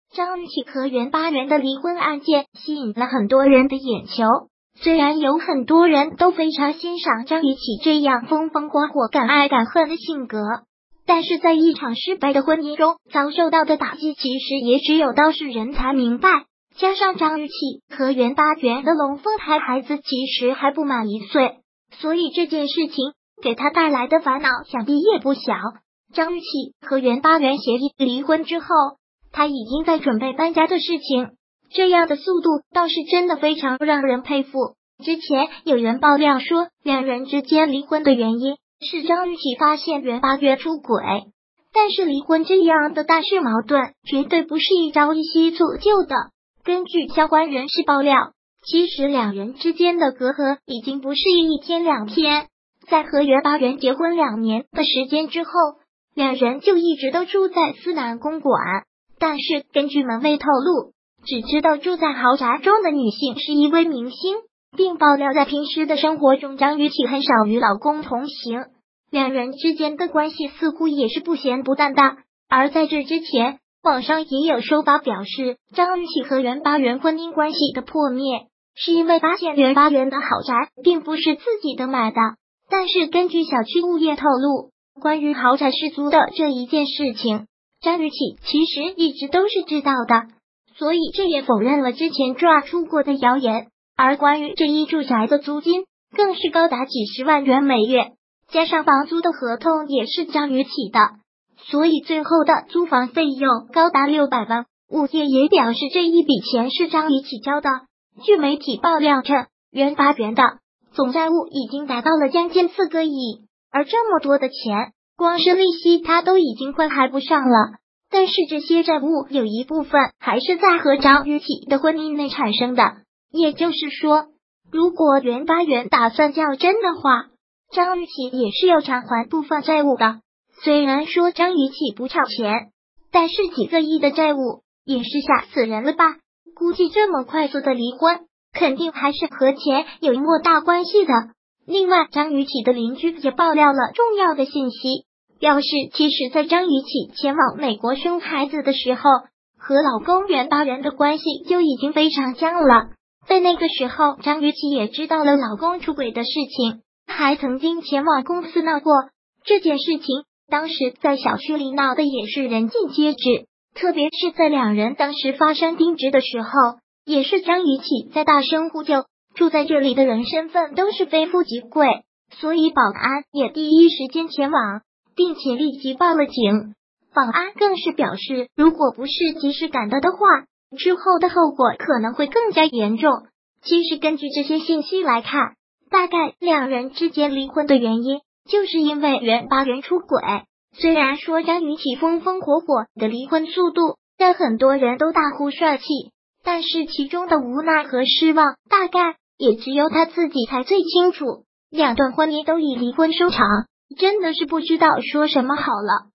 张雨绮和袁巴元的离婚案件吸引了很多人的眼球。虽然有很多人都非常欣赏张雨绮这样风风火火、敢爱敢恨的性格，但是在一场失败的婚姻中遭受到的打击，其实也只有当事人才明白。加上张雨绮和袁巴元的龙凤胎孩子其实还不满1岁，所以这件事情给他带来的烦恼想必也不小。张雨绮和袁巴元协议离婚之后，他已经在准备搬家的事情，这样的速度倒是真的非常让人佩服。之前有人爆料说，两人之间离婚的原因是张雨绮发现袁巴元出轨，但是离婚这样的大事矛盾绝对不是一朝一夕铸就的。根据相关人士爆料，其实两人之间的隔阂已经不是一天两天，在和袁巴元结婚2年的时间之后，两人就一直都住在思南公馆。但是根据门卫透露，只知道住在豪宅中的女性是一位明星，并爆料在平时的生活中，张雨绮很少与老公同行，两人之间的关系似乎也是不咸不淡的。而在这之前，网上也有说法表示，张雨绮和袁巴元婚姻关系的破灭是因为发现袁巴元的豪宅并不是自己的买的。但是根据小区物业透露，关于豪宅是租的这一件事情，张雨绮其实一直都是知道的，所以这也否认了之前抓出过的谣言。而关于这一住宅的租金更是高达几十万元每月，加上房租的合同也是张雨绮的，所以最后的租房费用高达600万。物业也表示这一笔钱是张雨绮交的。据媒体爆料称，袁巴元的总债务已经达到了将近4个亿，而这么多的钱，光是利息他都已经快还不上了。但是这些债务有一部分还是在和张雨绮的婚姻内产生的，也就是说，如果袁巴元打算较真的话，张雨绮也是要偿还部分债务的。虽然说张雨绮不差钱，但是几个亿的债务也是吓死人了吧？估计这么快速的离婚，肯定还是和钱有莫大关系的。另外，张雨绮的邻居也爆料了重要的信息，表示其实在张雨绮前往美国生孩子的时候，和老公袁巴元的关系就已经非常僵了。在那个时候，张雨绮也知道了老公出轨的事情，还曾经前往公司闹过这件事情。当时在小区里闹的也是人尽皆知，特别是在两人当时发生争执的时候，也是张雨绮在大声呼救，住在这里的人身份都是非富即贵，所以保安也第一时间前往，并且立即报了警。保安更是表示，如果不是及时赶到的话，之后的后果可能会更加严重。其实根据这些信息来看，大概两人之间离婚的原因就是因为袁巴元出轨。虽然说张雨绮风风火火的离婚速度让很多人都大呼帅气，但是其中的无奈和失望大概也只有他自己才最清楚。两段婚姻都以离婚收场，真的是不知道说什么好了。